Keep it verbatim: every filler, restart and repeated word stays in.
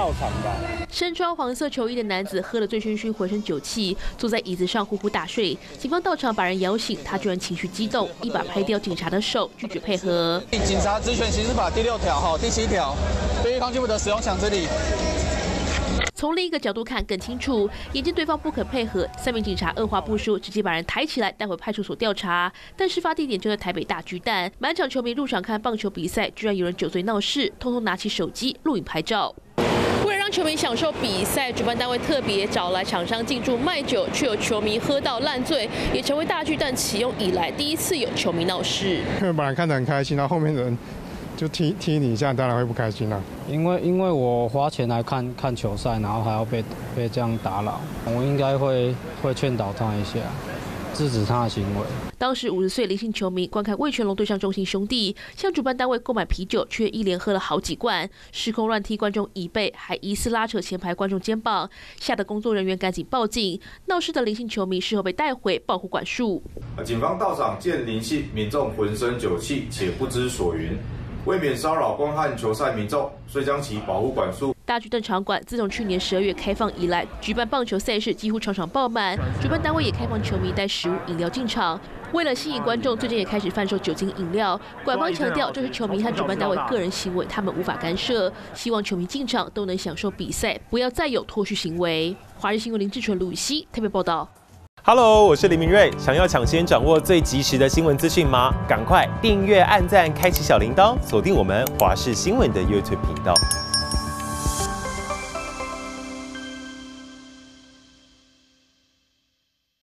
到场吧。 身穿黄色球衣的男子喝了醉醺醺，浑身酒气，坐在椅子上呼呼大睡。警方到场把人摇醒，他居然情绪激动，一把拍掉警察的手，拒绝配合。 警察职权行使法第六条、哈第七条，对于攻击不得使用强制力。 从另一个角度看更清楚，眼见对方不肯配合，三名警察二话不说，直接把人抬起来带回派出所调查。但事发地点就在台北大巨蛋，满场球迷入场看棒球比赛，居然有人酒醉闹事，通通拿起手机录影拍照。为了让球迷享受比赛，主办单位特别找来厂商进驻卖酒，却有球迷喝到烂醉，也成为大巨蛋启用以来第一次有球迷闹事。 本来看得很开心，然后后面的人。 就踢踢你一下，当然会不开心啦、啊。 因为因为我花钱来看看球赛，然后还要被被这样打扰，我应该会会劝导他一下，制止他的行为。 当时五十岁林姓球迷观看味全龙对上中信兄弟，向主办单位购买啤酒，却一连喝了好几罐，失控乱踢观众椅背，还疑似拉扯前排观众肩膀，吓得工作人员赶紧报警。闹事的林姓球迷事后被带回保护管束。 警方到场见林姓民众浑身酒气且不知所云。 为免骚扰观看球赛民众，遂将其保护管束。 大巨蛋场馆自从去年十二月开放以来，举办棒球赛事几乎场场爆满。主办单位也开放球迷带食物饮料进场。为了吸引观众，最近也开始贩售酒精饮料。馆方强调，这是球迷和主办单位个人行为，他们无法干涉。希望球迷进场都能享受比赛，不要再有脱序行为。华视新闻林志纯、卢雨熙特别报道。 Hello， 我是林明瑞。想要抢先掌握最及时的新闻资讯吗？赶快订阅、按赞、开启小铃铛，锁定我们华视新闻的 YouTube 频道。